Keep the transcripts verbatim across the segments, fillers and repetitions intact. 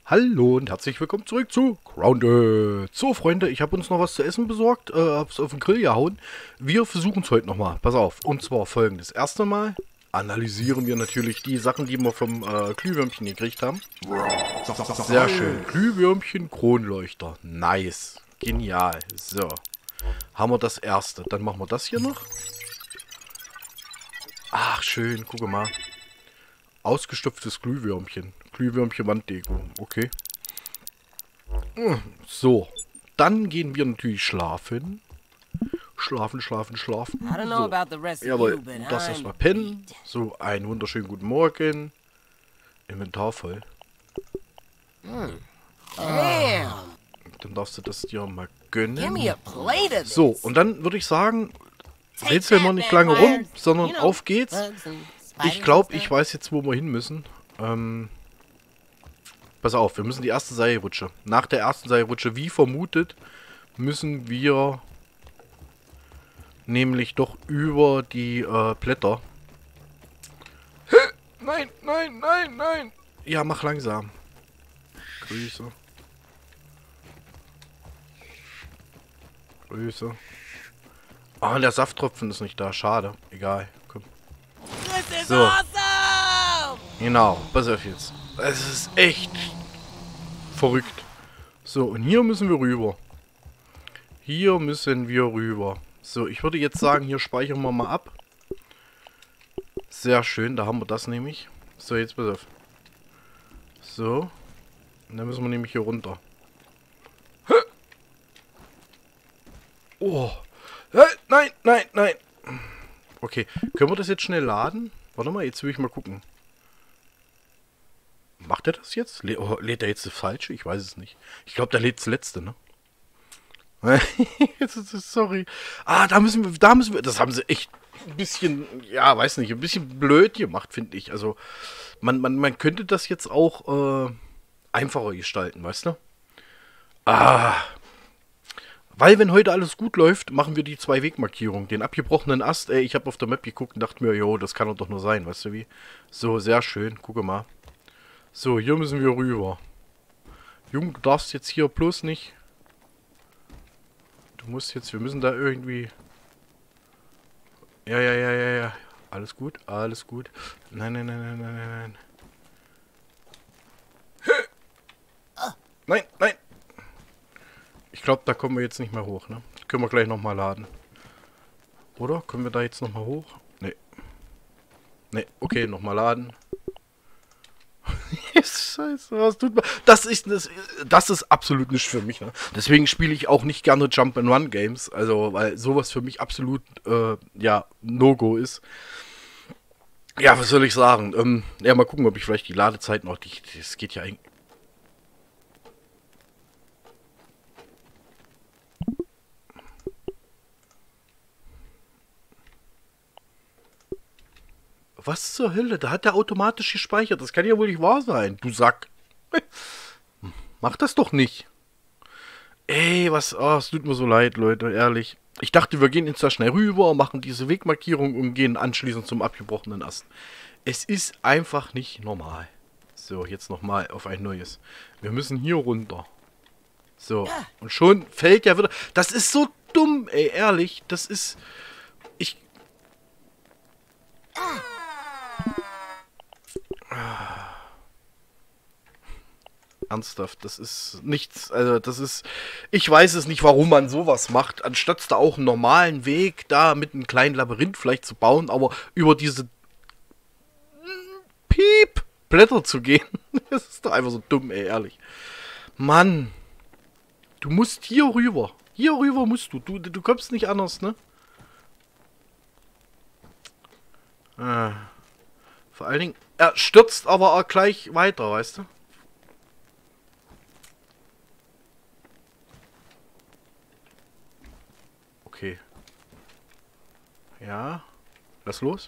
Hallo und herzlich willkommen zurück zu Grounded. So, Freunde, ich habe uns noch was zu essen besorgt, äh, hab's auf den Grill gehauen. Wir versuchen es heute nochmal. Pass auf. Und zwar folgendes. Erste Mal analysieren wir natürlich die Sachen, die wir vom äh, Glühwürmchen gekriegt haben. Sehr schön. Glühwürmchen, Kronleuchter. Nice. Genial. So. Haben wir das erste. Dann machen wir das hier noch. Ach, schön. Gucke mal. Ausgestopftes Glühwürmchen. Glühwürmchen Wanddeko. Okay. So. Dann gehen wir natürlich schlafen. Schlafen, schlafen, schlafen. So. Jawohl. Das erstmal pennen. So, einen wunderschönen guten Morgen. Inventar voll. Damn. Dann darfst du das dir mal gönnen. So, und dann würde ich sagen, rätseln wir nicht lange rum, sondern auf geht's. Ich glaube, ich weiß jetzt, wo wir hin müssen. Ähm, pass auf, wir müssen die erste Seilrutsche. Nach der ersten Seilrutsche, wie vermutet, müssen wir nämlich doch über die äh, Blätter. Nein, nein, nein, nein. Ja, mach langsam. Grüße. Grüße. Ah, der Safttropfen ist nicht da. Schade. Egal. Komm. So. Genau. Pass auf jetzt. Es ist echt verrückt. So, und hier müssen wir rüber. Hier müssen wir rüber. So, ich würde jetzt sagen, hier speichern wir mal ab. Sehr schön. Da haben wir das nämlich. So, jetzt pass auf. So. Und dann müssen wir nämlich hier runter. Oh. Nein, nein, nein. Okay, können wir das jetzt schnell laden? Warte mal, jetzt will ich mal gucken. Macht er das jetzt? Lä oh, lädt er jetzt das Falsche? Ich weiß es nicht. Ich glaube, der lädt das Letzte, ne? Sorry. Ah, da müssen wir, da müssen wir, das haben sie echt ein bisschen, ja, weiß nicht, ein bisschen blöd gemacht, finde ich. Also, man, man, man könnte das jetzt auch äh, einfacher gestalten, weißt du? Ah, weil, wenn heute alles gut läuft, machen wir die zwei Wegmarkierungen. Den abgebrochenen Ast, ey, ich habe auf der Map geguckt und dachte mir, jo, das kann doch nur sein, weißt du wie? So, sehr schön, gucke mal. So, hier müssen wir rüber. Junge, du darfst jetzt hier bloß nicht. Du musst jetzt, wir müssen da irgendwie... Ja, ja, ja, ja, ja. Alles gut, alles gut. Nein, nein, nein, nein, nein, nein, nein. Nein, nein. Ich glaube, da kommen wir jetzt nicht mehr hoch, ne? Das können wir gleich nochmal laden. Oder? Können wir da jetzt nochmal hoch? Ne. Ne, okay, nochmal laden. Scheiße, was tut man? Das ist, das, das ist absolut nicht für mich, ne? Deswegen spiele ich auch nicht gerne Jump-and-Run-Games. Also, weil sowas für mich absolut, äh, ja, No-Go ist. Ja, was soll ich sagen? Ähm, ja, mal gucken, ob ich vielleicht die Ladezeit noch... Die, das geht ja eigentlich... Was zur Hölle? Da hat der automatisch gespeichert. Das kann ja wohl nicht wahr sein, du Sack. Mach das doch nicht. Ey, was... Oh, es tut mir so leid, Leute, ehrlich. Ich dachte, wir gehen jetzt da schnell rüber, machen diese Wegmarkierung und gehen anschließend zum abgebrochenen Ast. Es ist einfach nicht normal. So, jetzt nochmal auf ein neues. Wir müssen hier runter. So, und schon fällt ja wieder... Das ist so dumm, ey, ehrlich. Das ist... Ich... Ernsthaft, das ist nichts, also das ist, ich weiß es nicht, warum man sowas macht, anstatt da auch einen normalen Weg da mit einem kleinen Labyrinth vielleicht zu bauen, aber über diese Piep Blätter zu gehen, das ist doch einfach so dumm, ey, ehrlich. Mann, du musst hier rüber, hier rüber musst du, du, du kommst nicht anders, ne? Ah. Vor allen Dingen, er stürzt aber auch gleich weiter, weißt du? Okay. Ja. Lass los.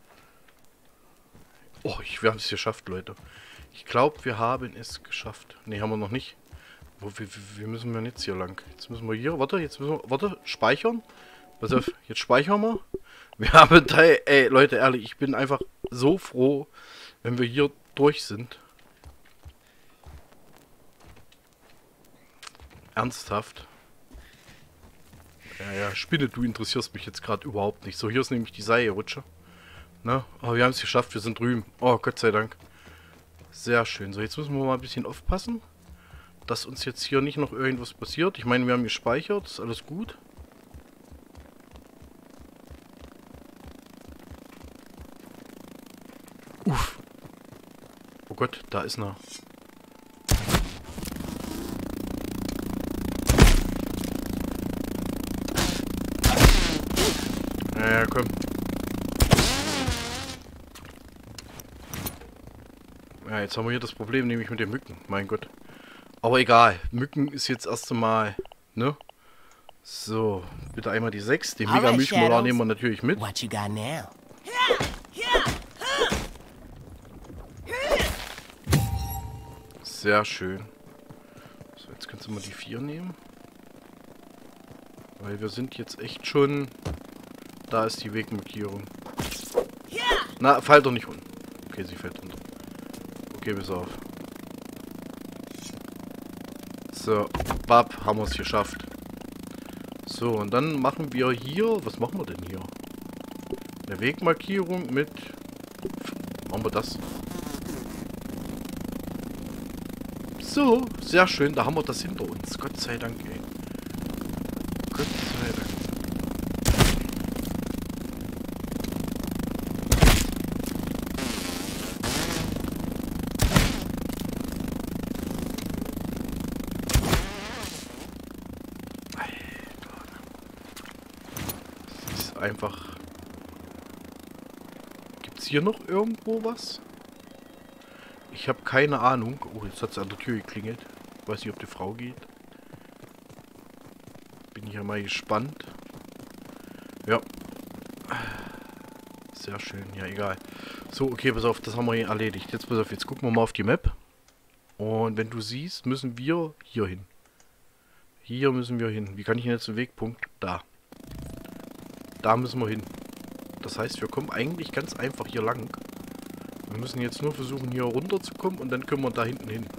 Oh, ich, wir haben es geschafft, Leute. Ich glaube, wir haben es geschafft. Ne, haben wir noch nicht. Wo, wie, wie müssen wir jetzt hier lang? Jetzt müssen wir hier, warte, jetzt müssen wir, warte, speichern. Pass auf, jetzt speichern wir. Wir haben drei, ey, Leute, ehrlich, ich bin einfach so froh, wenn wir hier durch sind. Ernsthaft? Ja, ja, Spinne, du interessierst mich jetzt gerade überhaupt nicht. So, hier ist nämlich die Seilrutsche. Ne? Aber wir haben es geschafft, wir sind drüben. Oh, Gott sei Dank. Sehr schön. So, jetzt müssen wir mal ein bisschen aufpassen, dass uns jetzt hier nicht noch irgendwas passiert. Ich meine, wir haben gespeichert, ist alles gut. Uff. Oh Gott, da ist eine... Ja, ja, komm. Ja, jetzt haben wir hier das Problem, nämlich mit den Mücken. Mein Gott. Aber egal. Mücken ist jetzt erst einmal, ne? So, bitte einmal die sechs. Den Mega Milchmolar nehmen wir natürlich mit. What you got now? Sehr schön. So, jetzt kannst du mal die vier nehmen. Weil wir sind jetzt echt schon... Da ist die Wegmarkierung. Na, fällt doch nicht runter. Okay, sie fällt runter. Okay, bis auf. So, bap, haben wir es geschafft. So, und dann machen wir hier... Was machen wir denn hier? Eine Wegmarkierung mit... Machen wir das. So, sehr schön. Da haben wir das hinter uns. Gott sei Dank, ey. Gott sei Dank. Einfach. Gibt es hier noch irgendwo was? Ich habe keine Ahnung. Oh, jetzt hat es an der Tür geklingelt. Weiß nicht, ob die Frau geht. Bin ich ja mal gespannt. Ja. Sehr schön. Ja, egal. So, okay, pass auf, das haben wir hier erledigt. Jetzt pass auf, jetzt gucken wir mal auf die Map. Und wenn du siehst, müssen wir hier hin. Hier müssen wir hin. Wie kann ich denn jetzt den Wegpunkt? Da. Da müssen wir hin. Das heißt, wir kommen eigentlich ganz einfach hier lang. Wir müssen jetzt nur versuchen, hier runter zu kommen und dann können wir da hinten hin.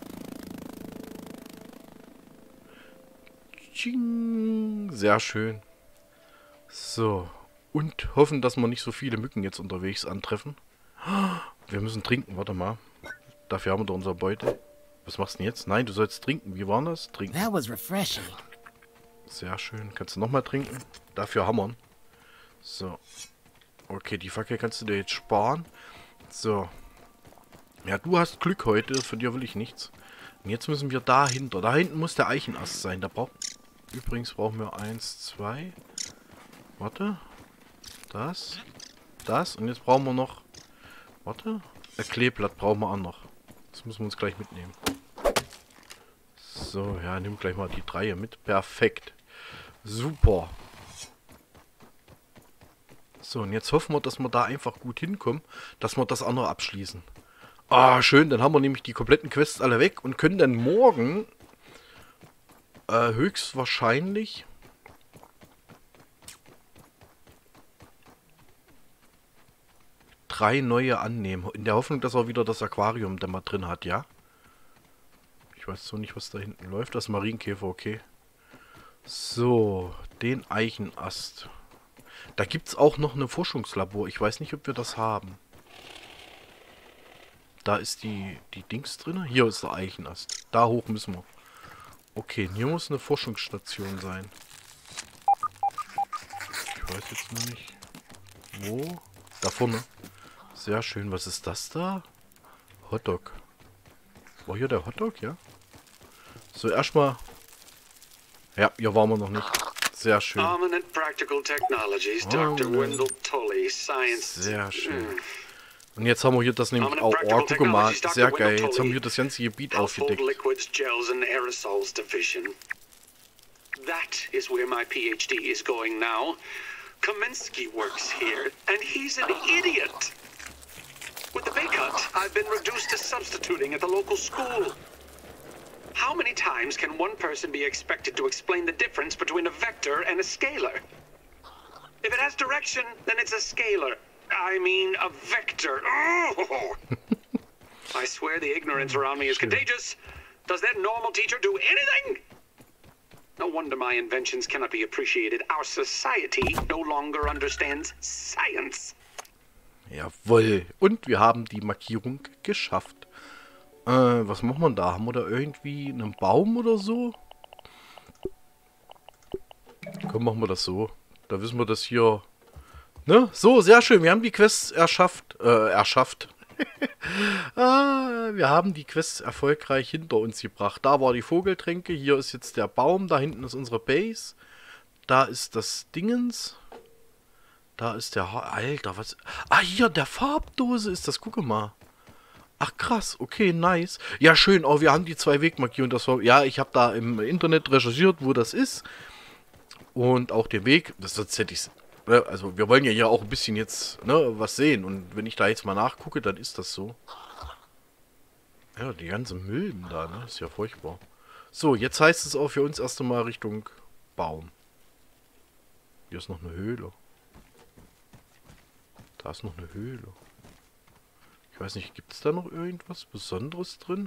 Tsching. Sehr schön. So. Und hoffen, dass wir nicht so viele Mücken jetzt unterwegs antreffen. Wir müssen trinken, warte mal. Dafür haben wir doch unser Beute. Was machst du denn jetzt? Nein, du sollst trinken. Wie war das? Trinken. That was refreshing. Sehr schön. Kannst du nochmal trinken? Dafür hammern. So. Okay, die Fackel kannst du dir jetzt sparen. So. Ja, du hast Glück heute. Von dir will ich nichts. Und jetzt müssen wir dahinter. Da hinten muss der Eichenast sein. Da braucht... Übrigens brauchen wir eins, zwei. Warte. Das. Das. Und jetzt brauchen wir noch... Warte. Ein Kleeblatt brauchen wir auch noch. Das müssen wir uns gleich mitnehmen. So, ja, nimm gleich mal die drei mit. Perfekt. Super. So, und jetzt hoffen wir, dass wir da einfach gut hinkommen, dass wir das andere abschließen. Ah, schön, dann haben wir nämlich die kompletten Quests alle weg und können dann morgen äh, höchstwahrscheinlich drei neue annehmen. In der Hoffnung, dass er wieder das Aquarium da mal drin hat, ja? Ich weiß so nicht, was da hinten läuft. Das Marienkäfer, okay. So, den Eichenast. Da gibt es auch noch eine Forschungslabor. Ich weiß nicht, ob wir das haben. Da ist die, die Dings drin. Hier ist der Eichenast. Da hoch müssen wir. Okay, hier muss eine Forschungsstation sein. Ich weiß jetzt noch nicht. Wo? Da vorne. Sehr schön. Was ist das da? Hotdog. War hier der Hotdog, ja? So, erstmal... Ja, hier waren wir noch nicht. Sehr schön. Sehr schön. Und jetzt haben wir hier das nämlich auch. Oh, guck mal, sehr geil. Jetzt haben wir hier das ganze Gebiet aufgedeckt. That is where my PhD is going now. Kaminsky works here, and he's an idiot. With the pay cut, I've been reduced to substituting at the local school. How many times can one person be expected to explain the difference between a vector and a scalar? If it has direction, then it's a scalar. I mean, a vector. Oh! I swear the ignorance around me is contagious. Does that normal teacher do anything? No wonder my inventions cannot be appreciated. Our society no longer understands science. Jawohl. Und wir haben die Markierung geschafft. Äh, was machen wir da? Haben wir da irgendwie einen Baum oder so? Komm, machen wir das so. Da wissen wir das hier. Ne? So, sehr schön. Wir haben die Quests erschafft. Äh, erschafft. ah, wir haben die Quests erfolgreich hinter uns gebracht. Da war die Vogeltränke. Hier ist jetzt der Baum. Da hinten ist unsere Base. Da ist das Dingens. Da ist der... Ha Alter, was... Ah, hier, der Farbdose ist das. Gucke mal. Ach, krass. Okay, nice. Ja, schön. Oh, wir haben die zwei Wegmarkierungen. Das war... Ja, ich habe da im Internet recherchiert, wo das ist. Und auch den Weg. Das, sonst hätte ich... Also, wir wollen ja hier auch ein bisschen jetzt, ne, was sehen. Und wenn ich da jetzt mal nachgucke, dann ist das so. Ja, die ganze Müll da, ne? Ist ja furchtbar. So, jetzt heißt es auch für uns erst einmal Richtung Baum. Hier ist noch eine Höhle. Da ist noch eine Höhle. Ich weiß nicht, gibt es da noch irgendwas Besonderes drin?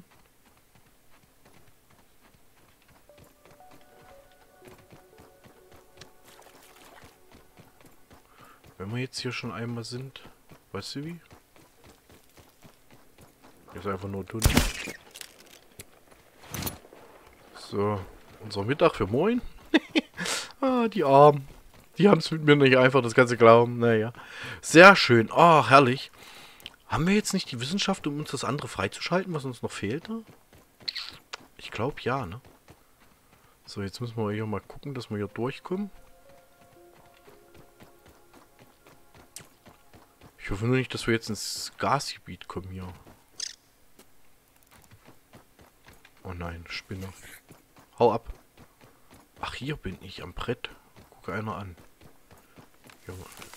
Wenn wir jetzt hier schon einmal sind, weißt du wie? Hier ist einfach nur dünn. So, unser Mittag für morgen. ah, die Armen. Die haben es mit mir nicht einfach, das ganze glauben. Naja. Sehr schön. Oh, herrlich. Haben wir jetzt nicht die Wissenschaft, um uns das andere freizuschalten, was uns noch fehlte? Ich glaube ja, ne? So, jetzt müssen wir hier mal gucken, dass wir hier durchkommen. Ich hoffe nur nicht, dass wir jetzt ins Gasgebiet kommen hier. Oh nein, Spinne. Hau ab. Ach, hier bin ich am Brett. Guck einer an. Ja.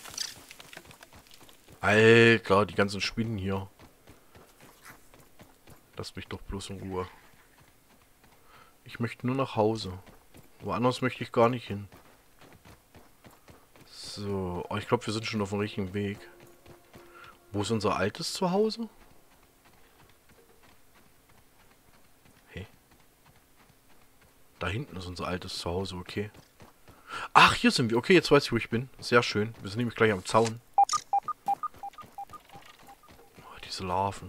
Alter, die ganzen Spinnen hier. Lass mich doch bloß in Ruhe. Ich möchte nur nach Hause. Woanders möchte ich gar nicht hin. So, oh, ich glaube, wir sind schon auf dem richtigen Weg. Wo ist unser altes Zuhause? Hey. Da hinten ist unser altes Zuhause, okay. Ach, hier sind wir. Okay, jetzt weiß ich, wo ich bin. Sehr schön. Wir sind nämlich gleich am Zaun. Oh, diese Larven.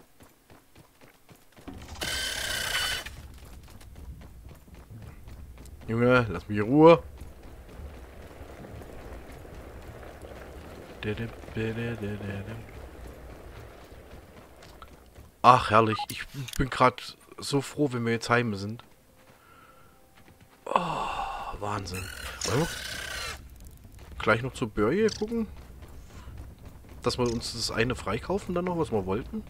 Junge, lass mich in Ruhe. Ach, herrlich. Ich bin gerade so froh, wenn wir jetzt heim sind. Oh, Wahnsinn. Wollen wir gleich noch zur Börje gucken? Dass wir uns das eine freikaufen dann noch, was wir wollten?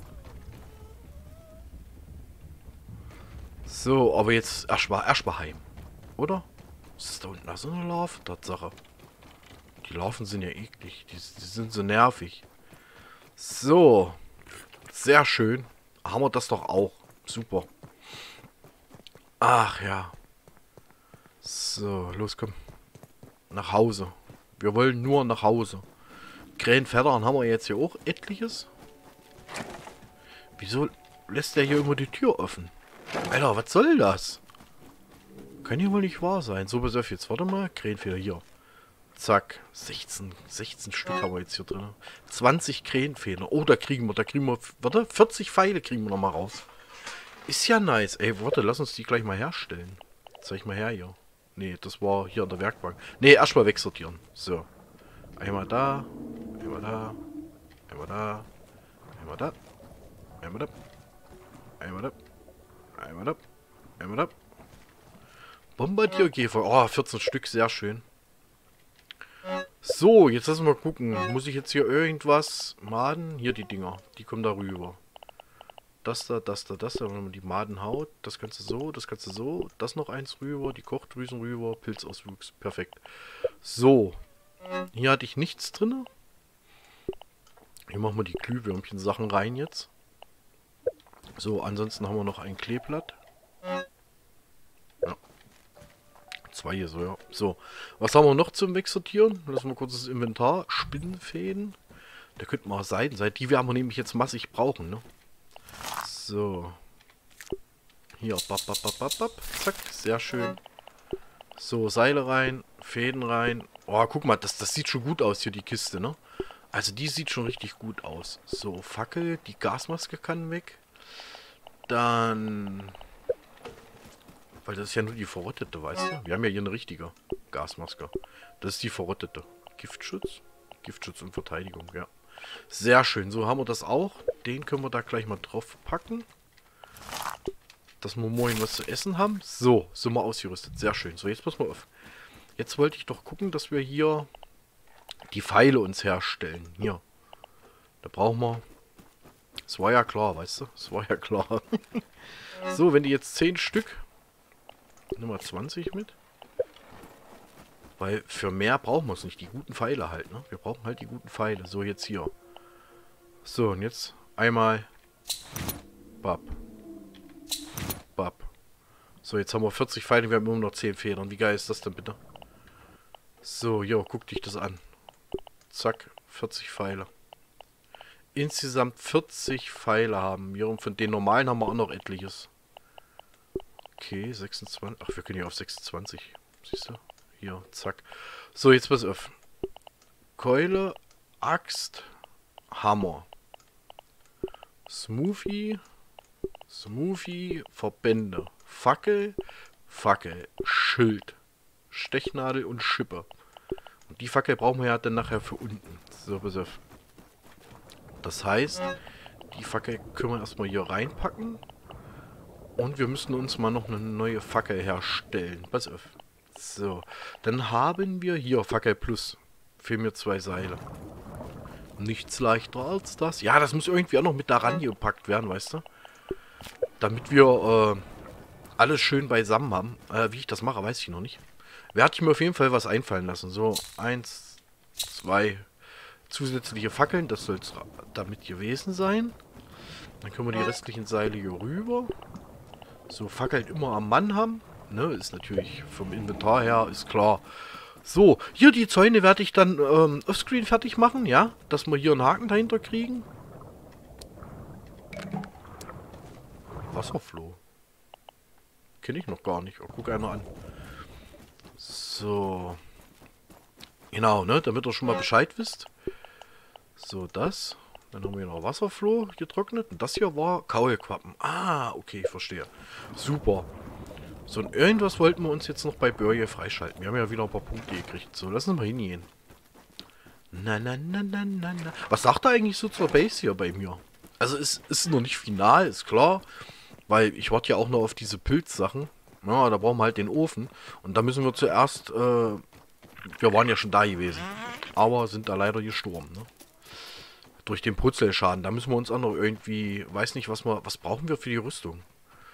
So, aber jetzt erstmal erstmal heim. Oder? Was ist da unten? Da so eine Larve? Tatsache. Die Larven sind ja eklig. Die, die sind so nervig. So. Sehr schön. Haben wir das doch auch. Super. Ach ja. So, los, komm. Nach Hause. Wir wollen nur nach Hause. Krähenfedern haben wir jetzt hier auch etliches. Wieso lässt der hier immer die Tür offen? Alter, was soll das? Kann ja wohl nicht wahr sein. So, pass auf jetzt. Warte mal. Krähenfeder hier. Zack. sechzehn, sechzehn Stück haben wir jetzt hier drin. zwanzig Krähenfeder. Oh, da kriegen wir, da kriegen wir, warte, vierzig Pfeile kriegen wir nochmal raus. Ist ja nice. Ey, warte, lass uns die gleich mal herstellen. Zeig mal her hier. Nee, das war hier an der Werkbank. Nee, erstmal wegsortieren. So. Einmal da. Einmal da. Einmal da. Einmal da. Einmal da. Einmal da. Einmal da. Einmal da. Bombardierkäfer. Oh, vierzehn Stück. Sehr schön. So, jetzt lassen wir mal gucken. Muss ich jetzt hier irgendwas maden? Hier die Dinger. Die kommen da rüber. Das da, das da, das da. Wenn man die Madenhaut. Das Ganze so, das Ganze so. Das noch eins rüber. Die Kochdrüsen rüber. Pilzauswuchs. Perfekt. So. Hier hatte ich nichts drin. Hier machen wir die Glühwürmchen-Sachen rein jetzt. So, ansonsten haben wir noch ein Kleeblatt. Ja. Zwei hier so, ja. So, was haben wir noch zum Wegsortieren? Lassen wir kurz das Inventar. Spinnenfäden. Da könnten wir auch Seiten sein. Die werden wir nämlich jetzt massig brauchen, ne? So. Hier, bap, bap, bap, bap, bap. Zack, sehr schön. So, Seile rein, Fäden rein. Oh, guck mal, das, das sieht schon gut aus hier, die Kiste, ne? Also die sieht schon richtig gut aus. So, Fackel, die Gasmaske kann weg. Dann... Weil das ist ja nur die verrottete, weißt du? Wir haben ja hier eine richtige Gasmaske. Das ist die verrottete. Giftschutz? Giftschutz und Verteidigung, ja. Sehr schön. So haben wir das auch. Den können wir da gleich mal drauf packen. Dass wir morgen was zu essen haben. So, sind wir ausgerüstet. Sehr schön. So, jetzt pass mal auf. Jetzt wollte ich doch gucken, dass wir hier die Pfeile uns herstellen. Hier. Da brauchen wir... Das war ja klar, weißt du? Das war ja klar. So, wenn die jetzt zehn Stück... Nimm mal zwanzig mit. Weil für mehr brauchen wir es nicht. Die guten Pfeile halt, ne? Wir brauchen halt die guten Pfeile. So, jetzt hier. So, und jetzt einmal... Bap. Bap. So, jetzt haben wir vierzig Pfeile. Wir haben immer noch zehn Federn. Wie geil ist das denn bitte? So, jo, guck dich das an. Zack, vierzig Pfeile. Insgesamt vierzig Pfeile haben wir. Und von den normalen haben wir auch noch etliches. Okay, sechsundzwanzig. Ach, wir können hier auf sechsundzwanzig. Siehst du? Hier, zack. So, jetzt pass auf. Keule, Axt, Hammer. Smoothie, Smoothie, Verbände. Fackel, Fackel, Schild, Stechnadel und Schippe. Und die Fackel brauchen wir ja dann nachher für unten. So, pass auf. Das heißt, die Fackel können wir erstmal hier reinpacken. Und wir müssen uns mal noch eine neue Fackel herstellen. Pass auf. So. Dann haben wir hier Fackel Plus. Fehlen mir zwei Seile. Nichts leichter als das. Ja, das muss irgendwie auch noch mit da rangepackt werden, weißt du? Damit wir äh, alles schön beisammen haben. Äh, wie ich das mache, weiß ich noch nicht. Werde ich mir auf jeden Fall was einfallen lassen. So, eins, zwei zusätzliche Fackeln. Das soll es damit gewesen sein. Dann können wir die restlichen Seile hier rüber. So, Fackeln immer am Mann haben. Ne, ist natürlich vom Inventar her, ist klar. So, hier die Zäune werde ich dann ähm, offscreen fertig machen, ja? Dass wir hier einen Haken dahinter kriegen. Wasserfloh. Kenne ich noch gar nicht. Oh, guck einer an. So. Genau, ne? Damit ihr schon mal Bescheid wisst. So, das. Dann haben wir noch Wasserfloh getrocknet. Und das hier war Kaulquappen. Ah, okay, ich verstehe. Super. So, und irgendwas wollten wir uns jetzt noch bei Börje freischalten. Wir haben ja wieder ein paar Punkte gekriegt. So, lass uns mal hingehen. Na, na, na, na, na, na. Was sagt er eigentlich so zur Base hier bei mir? Also, es ist noch nicht final, ist klar. Weil ich warte ja auch noch auf diese Pilzsachen. Ja, da brauchen wir halt den Ofen. Und da müssen wir zuerst, äh, wir waren ja schon da gewesen. Aber sind da leider gestorben, ne? Durch den Putzelschaden. Da müssen wir uns auch noch irgendwie, weiß nicht, was wir, was brauchen wir für die Rüstung?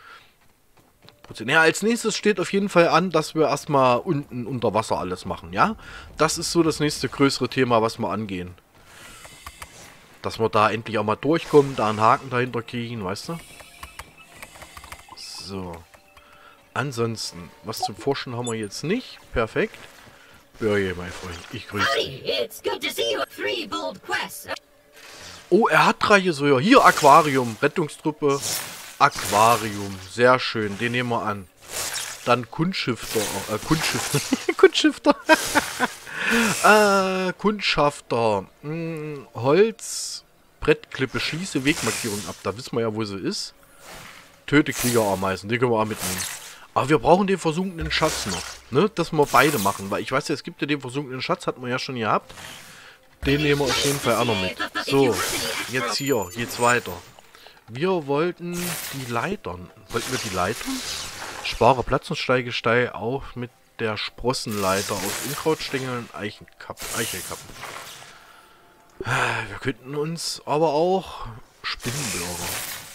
Ja, als nächstes steht auf jeden Fall an, dass wir erstmal unten unter Wasser alles machen, ja? Das ist so das nächste größere Thema, was wir angehen. Dass wir da endlich auch mal durchkommen, da einen Haken dahinter kriegen, weißt du? So. Ansonsten, was zum Forschen haben wir jetzt nicht. Perfekt. Börje, mein Freund, ich grüße dich. Oh, er hat drei hier so. Hier, Aquarium, Rettungstruppe. Aquarium, sehr schön, den nehmen wir an. Dann Kundschifter, äh, Kundschifter, Kundschifter, äh, Kundschafter, mh, Holz, Brettklippe, schließe Wegmarkierung ab, da wissen wir ja, wo sie ist. Töte Kriegerameisen, den können wir auch mitnehmen. Aber wir brauchen den versunkenen Schatz noch, ne, dass wir beide machen, weil ich weiß ja, es gibt ja den versunkenen Schatz, hatten wir ja schon gehabt. Den nehmen wir auf jeden Fall auch noch mit. So, jetzt hier, geht's weiter. Wir wollten die Leitern. Wollten wir die Leitern? Spare Platz und steige steil auf mit der Sprossenleiter aus Unkrautstängeln und Eichenkappen, Eichelkappen. Wir könnten uns aber auch Spinnenbürger.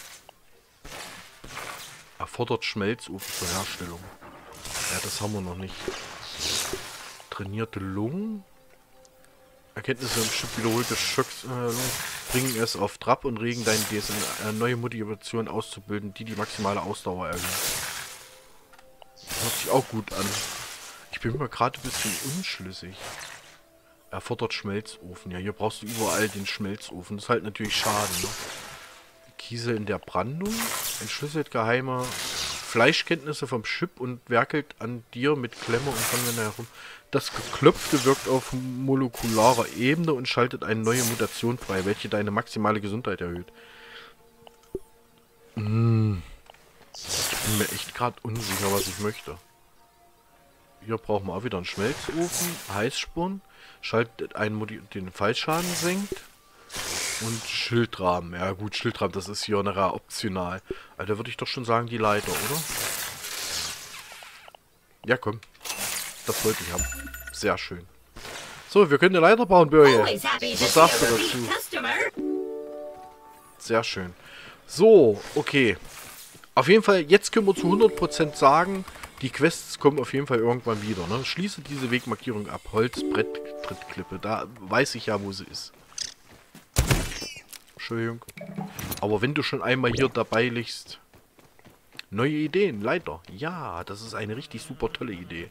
Erfordert Schmelzofen zur Herstellung. Ja, das haben wir noch nicht. Trainierte Lungen. Erkenntnisse im Chip wiederholte Schocks äh, bringen es auf Trab und regen deinen D S N eine neue Motivation auszubilden, die die maximale Ausdauer erhöht. Hört sich auch gut an. Ich bin mir gerade ein bisschen unschlüssig. Erfordert Schmelzofen. Ja, hier brauchst du überall den Schmelzofen. Das ist halt natürlich schade, ne? Kiesel in der Brandung. Entschlüsselt geheime Fleischkenntnisse vom Chip und werkelt an dir mit Klemme und Anwender herum. Das Geklopfte wirkt auf molekularer Ebene und schaltet eine neue Mutation frei, welche deine maximale Gesundheit erhöht. Hm. Ich bin mir echt gerade unsicher, was ich möchte. Hier brauchen wir auch wieder einen Schmelzofen, Heißspuren, schaltet einen Modi den Fallschaden senkt und Schildrahmen. Ja gut, Schildrahmen, das ist hier nachher optional. Also da würde ich doch schon sagen, die Leiter, oder? Ja, komm. Das wollte ich haben. Sehr schön. So, wir können eine Leiter bauen, Börje. Was sagst du dazu? Sehr schön. So, okay. Auf jeden Fall, jetzt können wir zu hundert Prozent sagen, die Quests kommen auf jeden Fall irgendwann wieder. Ne? Schließe diese Wegmarkierung ab. Holz, Brett, Trittklippe. Da weiß ich ja, wo sie ist. Entschuldigung. Aber wenn du schon einmal hier dabei liegst. Neue Ideen, Leiter. Ja, das ist eine richtig super tolle Idee.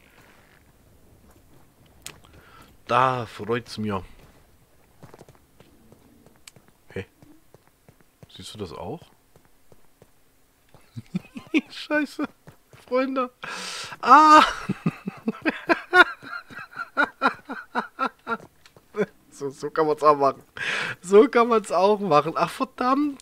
Da freut's mir. Hey. Siehst du das auch? Scheiße. Freunde. Ah! so, so kann man es auch machen. So kann man es auch machen. Ach, verdammt.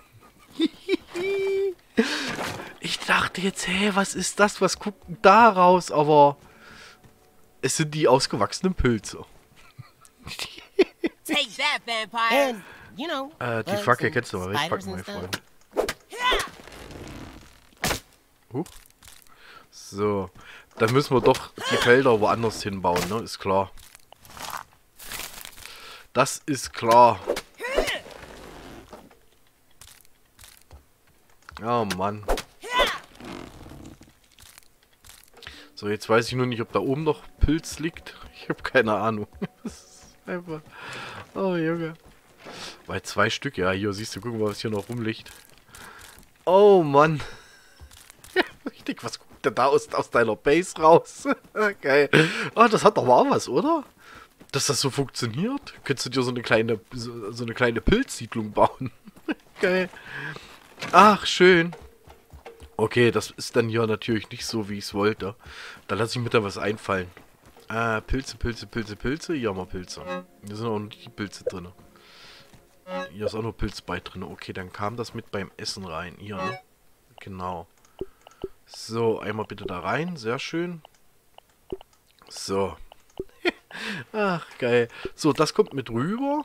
Ich dachte jetzt, hey, was ist das? Was guckt denn da raus? Aber es sind die ausgewachsenen Pilze. Take that, vampire. And, you know, äh, die Fackel kennst du mal wegpacken, mein Freund. Huch. So. Dann müssen wir doch die Felder woanders hinbauen, ne? Ist klar. Das ist klar. Oh Mann. So, jetzt weiß ich nur nicht, ob da oben noch Pilz liegt. Ich habe keine Ahnung. Das ist einfach... Oh, Junge. Bei zwei Stück, ja. Hier, siehst du, gucken wir, was hier noch rumliegt. Oh, Mann. Ich denke, was guckt denn da aus, aus deiner Base raus? Geil. Oh, das hat doch mal was, oder? Dass das so funktioniert? Könntest du dir so eine kleine, so, so eine kleine Pilzsiedlung bauen? Geil. Ach, schön. Okay, das ist dann hier natürlich nicht so, wie ich es wollte. Da lasse ich mir da was einfallen. Äh, Pilze, Pilze, Pilze, Pilze. Hier haben wir Pilze. Hier sind auch noch die Pilze drin. Hier ist auch noch Pilz bei drin. Okay, dann kam das mit beim Essen rein. Hier, ne? Genau. So, einmal bitte da rein. Sehr schön. So. Ach, geil. So, das kommt mit rüber.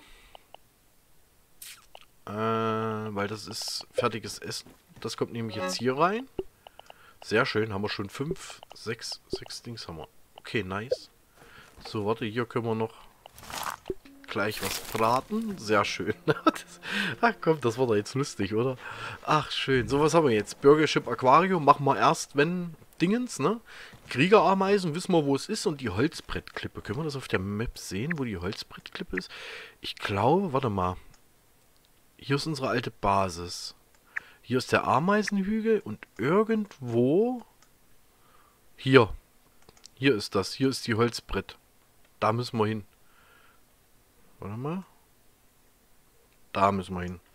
Äh, weil das ist fertiges Essen. Das kommt nämlich jetzt hier rein. Sehr schön. Haben wir schon fünf, sechs, sechs Dings haben wir. Okay, nice. So, warte, hier können wir noch gleich was braten. Sehr schön. das, ach komm, das war doch jetzt lustig, oder? Ach, schön. So, was haben wir jetzt? Burger Ship Aquarium machen wir erst, wenn Dingens, ne? Kriegerameisen, wissen wir, wo es ist. Und die Holzbrettklippe. Können wir das auf der Map sehen, wo die Holzbrettklippe ist? Ich glaube, warte mal. Hier ist unsere alte Basis. Hier ist der Ameisenhügel und irgendwo... Hier. Hier ist das. Hier ist die Holzbrett. Da müssen wir hin. Warte mal. Da müssen wir hin.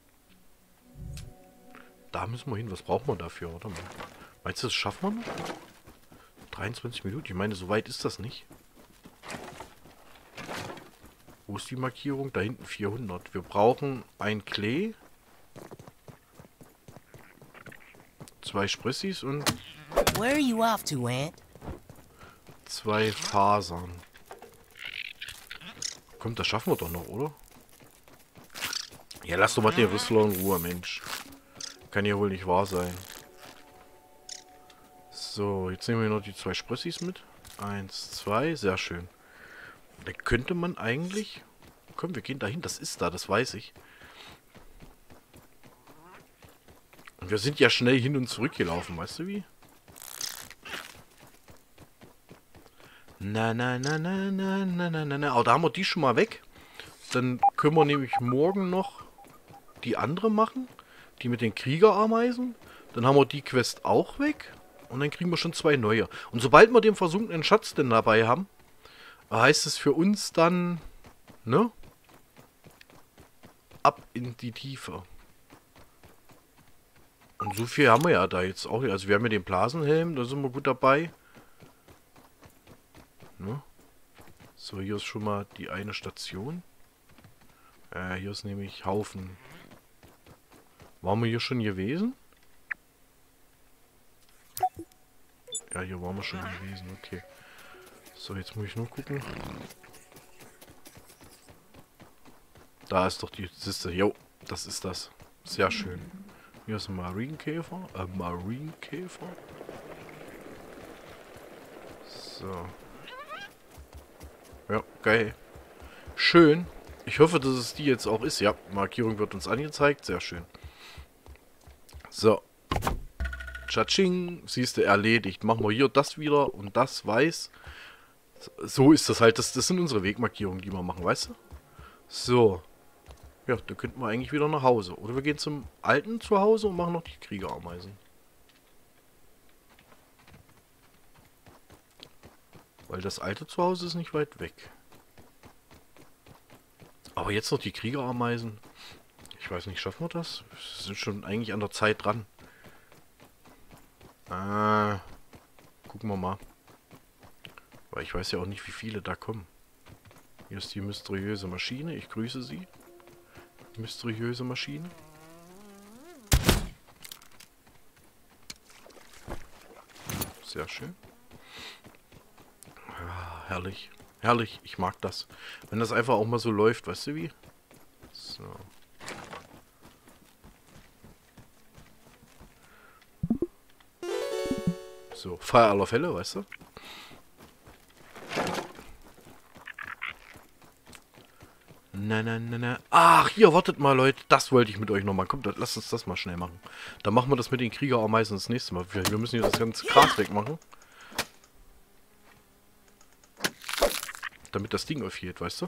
Da müssen wir hin. Was brauchen wir dafür? Warte mal. Meinst du, das schaffen wir noch? dreiundzwanzig Minuten? Ich meine, so weit ist das nicht. Wo ist die Markierung? Da hinten vierhundert. Wir brauchen ein Klee. Zwei Sprissis und... Where are you off to, Ant? Zwei Fasern. Komm, das schaffen wir doch noch, oder? Ja, lass doch mal den Rüssler in Ruhe, Mensch. Kann ja wohl nicht wahr sein. So, jetzt nehmen wir noch die zwei Sprissis mit. Eins, zwei, sehr schön. Da könnte man eigentlich... Komm, wir gehen dahin, das ist da, das weiß ich. Und wir sind ja schnell hin und zurück gelaufen, weißt du wie? Na, na, na, na, na, na, na, na, na. Aber da haben wir die schon mal weg. Dann können wir nämlich morgen noch die andere machen. Die mit den Kriegerameisen. Dann haben wir die Quest auch weg. Und dann kriegen wir schon zwei neue. Und sobald wir den versunkenen Schatz denn dabei haben, heißt es für uns dann, ne? Ab in die Tiefe. Und so viel haben wir ja da jetzt auch. Also wir haben ja den Blasenhelm, da sind wir gut dabei. Ne? So, hier ist schon mal die eine Station. Äh, hier ist nämlich Haufen. Waren wir hier schon gewesen? Ja, hier waren wir schon gewesen, okay. So, jetzt muss ich nur gucken. Da ist doch die Siste. Jo, das ist das. Sehr schön. Hier ist ein Marienkäfer. Ein Marienkäfer. So. Ja, geil. Schön. Ich hoffe, dass es die jetzt auch ist. Ja, Markierung wird uns angezeigt. Sehr schön. So. Tschatsching. Siehst du, erledigt. Machen wir hier das wieder und das weiß. So ist das halt. Das, das sind unsere Wegmarkierungen, die wir machen, weißt du? So. Ja, dann könnten wir eigentlich wieder nach Hause. Oder wir gehen zum alten Zuhause und machen noch die Kriegerameisen. Weil das alte Zuhause ist nicht weit weg. Aber jetzt noch die Kriegerameisen. Ich weiß nicht, schaffen wir das? Wir sind schon eigentlich an der Zeit dran. Ah, gucken wir mal. Weil ich weiß ja auch nicht, wie viele da kommen. Hier ist die mysteriöse Maschine. Ich grüße Sie. Mysteriöse Maschine. Sehr schön. Ja, herrlich. Herrlich. Ich mag das. Wenn das einfach auch mal so läuft, weißt du wie? So. So, Fall aller Fälle, weißt du? Na, na, na, na. Ach, hier, wartet mal, Leute. Das wollte ich mit euch nochmal. Kommt, lasst uns das mal schnell machen. Dann machen wir das mit den Kriegerameisen das nächste Mal. Wir, wir müssen hier das ganze Gras wegmachen. Damit das Ding aufhielt, weißt du?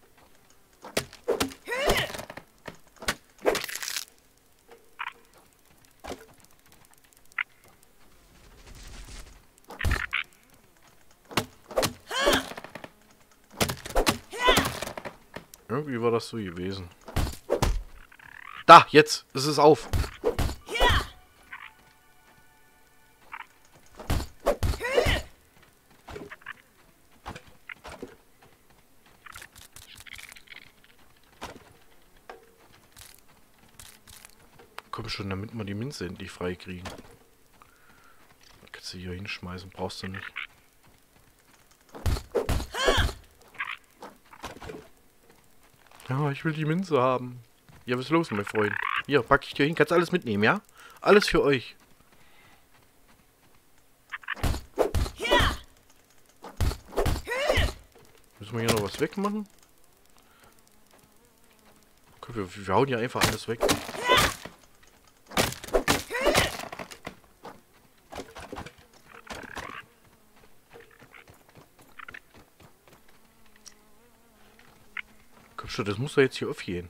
Irgendwie war das so gewesen. Da, jetzt ist es auf. Komm schon, damit wir die Minze endlich frei kriegen. Kannst du hier hinschmeißen, brauchst du nicht. Ja, ich will die Minze haben. Ja, was ist los, mein Freund? Hier, pack ich dir hin. Kannst alles mitnehmen, ja? Alles für euch. Müssen wir hier noch was wegmachen? Okay, wir, wir hauen ja einfach alles weg. Komm schon, das muss doch jetzt hier aufgehen.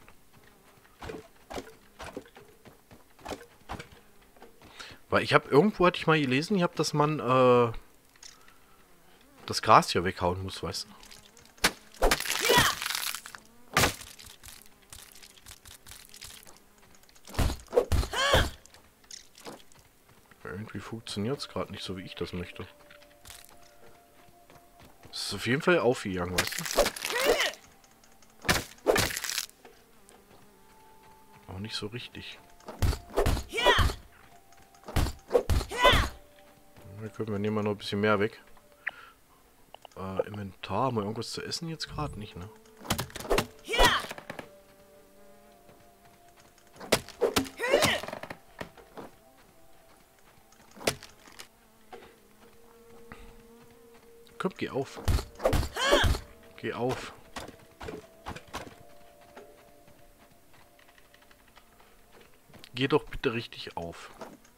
Weil ich habe irgendwo, hatte ich mal gelesen, ich habe, dass man äh, das Gras hier weghauen muss, weißt du? Irgendwie funktioniert es gerade nicht so, wie ich das möchte. Es ist auf jeden Fall aufgegangen, weißt du? Auch nicht so richtig. Da können wir nehmen wir noch ein bisschen mehr weg. Äh, Inventar, haben wir irgendwas zu essen jetzt gerade nicht, ne? Komm, geh auf. Geh auf. Geh doch bitte richtig auf.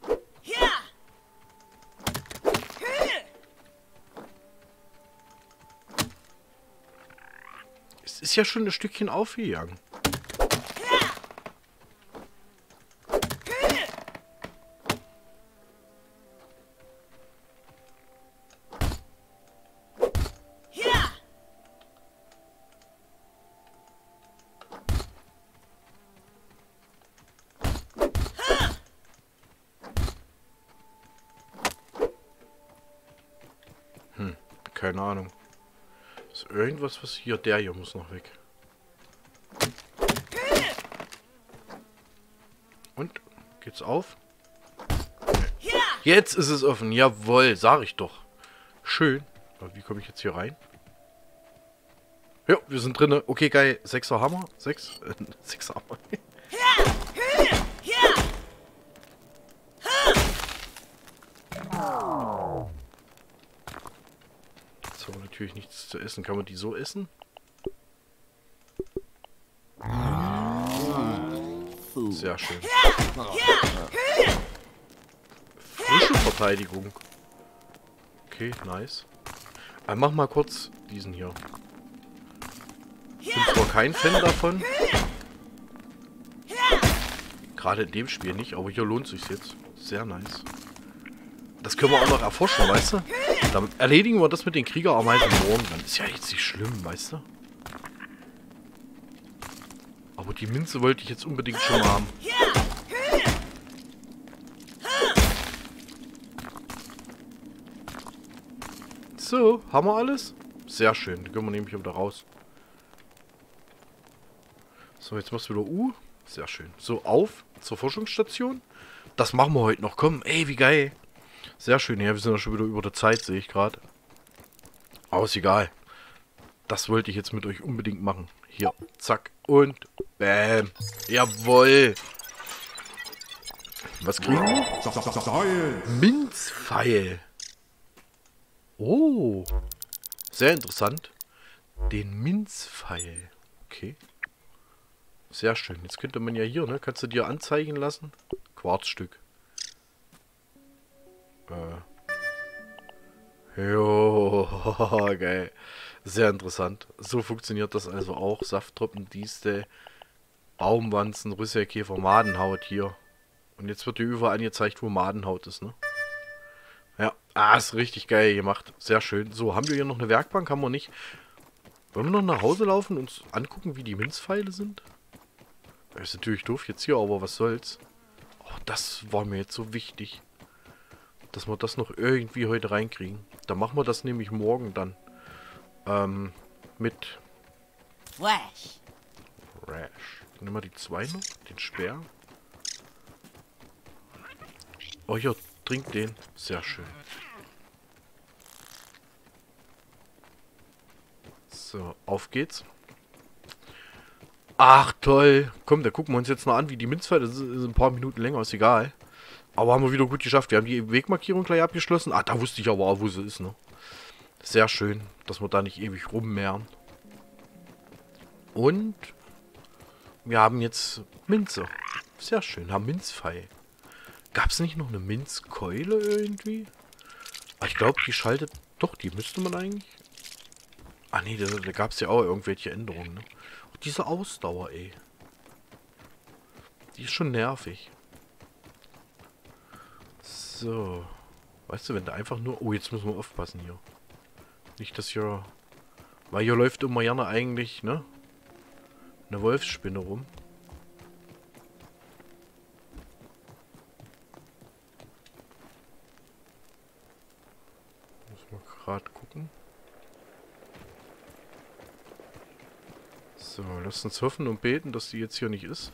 Es ist ja schon ein Stückchen aufgegangen. Keine Ahnung. Ist irgendwas, was hier... Der hier muss noch weg. Und? Geht's auf? Jetzt ist es offen. Jawohl, sag ich doch. Schön. Aber wie komme ich jetzt hier rein? Ja, wir sind drinne. Okay, geil. Sechser Hammer. Sechs? Äh, Sechser Hammer. Jetzt haben wir natürlich nichts zu essen. Kann man die so essen? Sehr schön. Frische Verteidigung. Okay, nice. Aber mach mal kurz diesen hier. Ich bin zwar kein Fan davon. Gerade in dem Spiel nicht, aber hier lohnt sich jetzt. Sehr nice. Das können wir auch noch erforschen, weißt du? Dann erledigen wir das mit den Kriegerameisen morgen. Dann ist ja jetzt nicht schlimm, weißt du? Aber die Minze wollte ich jetzt unbedingt schon mal haben. So, haben wir alles? Sehr schön, dann können wir nämlich wieder raus. So, jetzt machst du wieder U. Sehr schön. So, auf zur Forschungsstation. Das machen wir heute noch. Komm, ey, wie geil. Sehr schön. Ja, wir sind ja schon wieder über der Zeit, sehe ich gerade. Aber ist egal. Das wollte ich jetzt mit euch unbedingt machen. Hier, zack und bam. Jawohl. Was kriegen wir? Minzpfeil. Oh. Sehr interessant. Den Minzpfeil. Okay. Sehr schön. Jetzt könnte man ja hier, ne? Kannst du dir anzeigen lassen? Quarzstück. Äh. Jo, geil. Sehr interessant. So funktioniert das also auch. Safttropfen, Dieste, Baumwanzen, Rüsselkäfer, Madenhaut hier. Und jetzt wird hier überall angezeigt, wo Madenhaut ist, ne? Ja, ah, ist richtig geil gemacht. Sehr schön. So, haben wir hier noch eine Werkbank? Haben wir nicht. Wollen wir noch nach Hause laufen und uns angucken, wie die Minzpfeile sind? Das ist natürlich doof jetzt hier, aber was soll's. Oh, das war mir jetzt so wichtig. Dass wir das noch irgendwie heute reinkriegen. Dann machen wir das nämlich morgen dann. Ähm, mit... Flash. Rash. Nehmen wir die zwei noch. Den Speer. Oh, hier, trink den. Sehr schön. So, auf geht's. Ach, toll. Komm, da gucken wir uns jetzt noch an, wie die Minzpfeile. Das ist ein paar Minuten länger, ist egal. Aber haben wir wieder gut geschafft. Wir haben die Wegmarkierung gleich abgeschlossen. Ah, da wusste ich aber auch, wo sie ist, ne? Sehr schön, dass wir da nicht ewig rummehren. Und wir haben jetzt Minze. Sehr schön, haben Minzpfeil. Gab es nicht noch eine Minzkeule irgendwie? Ah, ich glaube, die schaltet... Doch, die müsste man eigentlich... Ah, nee, da, da gab es ja auch irgendwelche Änderungen, ne? Auch diese Ausdauer, ey. Die ist schon nervig. So. Weißt du, wenn da einfach nur... Oh, jetzt müssen wir aufpassen hier. Nicht, dass hier... Weil hier läuft immer gerne eigentlich, ne? Eine Wolfsspinne rum. Muss mal gerade gucken. So, lasst uns hoffen und beten, dass die jetzt hier nicht ist.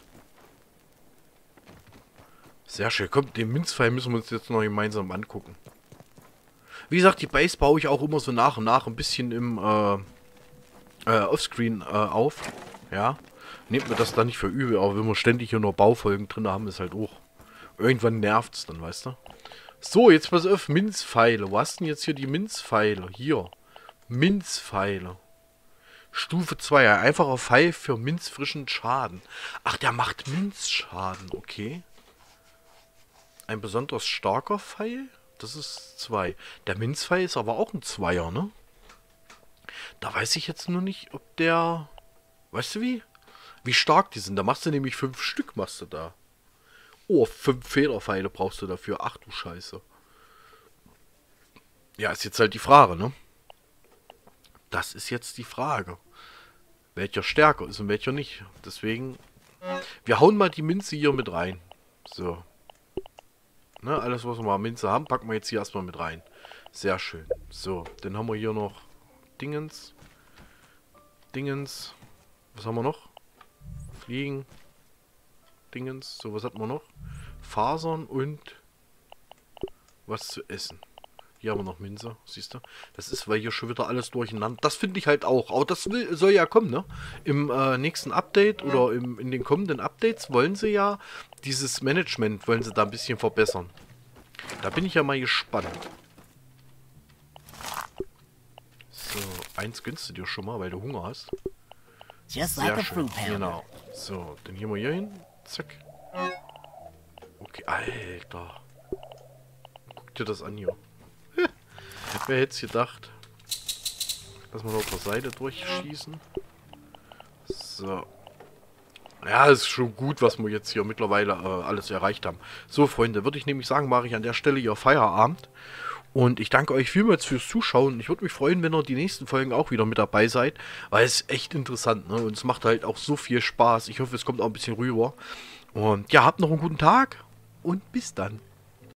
Sehr schön. Komm, den Minzpfeil müssen wir uns jetzt noch gemeinsam angucken. Wie gesagt, die Base baue ich auch immer so nach und nach ein bisschen im äh, äh, Offscreen äh, auf. Ja. Nehmt mir das da nicht für übel, aber wenn wir ständig hier nur Baufolgen drin haben, ist halt auch. Irgendwann nervt es dann, weißt du? So, jetzt pass auf, Minzpfeile. Wo hast denn jetzt hier die Minzpfeile? Hier. Minzpfeile. Stufe zwei. Ein einfacher Pfeil für minzfrischen Schaden. Ach, der macht Minzschaden, okay. Ein besonders starker Pfeil. Das ist zwei. Der Minzpfeil ist aber auch ein Zweier, ne? Da weiß ich jetzt nur nicht, ob der... Weißt du wie? Wie stark die sind. Da machst du nämlich fünf Stück, machst du da. Oh, fünf Federpfeile brauchst du dafür. Ach du Scheiße. Ja, ist jetzt halt die Frage, ne? Das ist jetzt die Frage. Welcher stärker ist und welcher nicht. Deswegen... Wir hauen mal die Minze hier mit rein. So. Ne, alles, was wir mal Minze haben, packen wir jetzt hier erstmal mit rein. Sehr schön. So, dann haben wir hier noch Dingens. Dingens. Was haben wir noch? Fliegen. Dingens. So, was hatten wir noch? Fasern und was zu essen. Hier haben wir noch Minze, siehst du? Das ist, weil hier schon wieder alles durcheinander. Das finde ich halt auch. Aber das will, soll ja kommen, ne? Im äh, nächsten Update oder im, in den kommenden Updates wollen sie ja dieses Management, wollen sie da ein bisschen verbessern. Da bin ich ja mal gespannt. So, eins gönnst du dir schon mal, weil du Hunger hast. Just like Sehr a schön, fruit pounder. genau. So, dann gehen wir hier hin. Zack. Okay, Alter. Guck dir das an hier. Wer hätte es gedacht? Lass mal auf der Seite durchschießen. So. Ja, ist schon gut, was wir jetzt hier mittlerweile äh, alles erreicht haben. So, Freunde, würde ich nämlich sagen, mache ich an der Stelle hier Feierabend. Und ich danke euch vielmals fürs Zuschauen. Ich würde mich freuen, wenn ihr die nächsten Folgen auch wieder mit dabei seid. Weil es ist echt interessant, ne? Und es macht halt auch so viel Spaß. Ich hoffe, es kommt auch ein bisschen rüber. Und ja, habt noch einen guten Tag. Und bis dann.